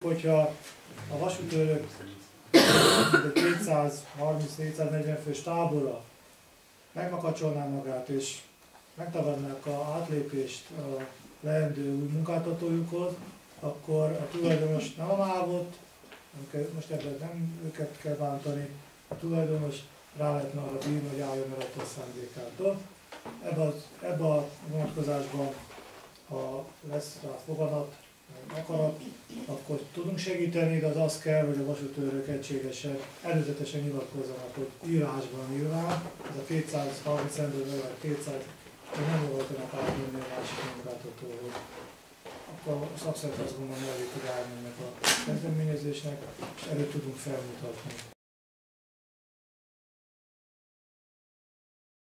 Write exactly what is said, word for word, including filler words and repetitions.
Hogyha a vasútőrök kétszázharminc-négyszáznegyven fős tábora megmakacsolná magát és megtagadnák az átlépést a leendő új munkáltatójukhoz, akkor a tulajdonos nem a mávot, most ebben nem őket kell bántani, a tulajdonos rá lehetne arra bírni, hogy álljon el a szándékától. Ebben ebbe a vonatkozásban, ha lesz rá fogadat, akarat, akkor tudunk segíteni, de az az kell, hogy a vasútőrök egységesen, előzetesen nyilatkozzanak, hogy írásban nyilván, ez a kétszázharminc emberből vagy kétszáz, hogy nem voltanak átmenni a másik munkáltatóhoz. Akkor a szakszervezet azt gondolom, hogy elég tud állni ennek a kezdeményezésnek, és erőt tudunk felmutatni.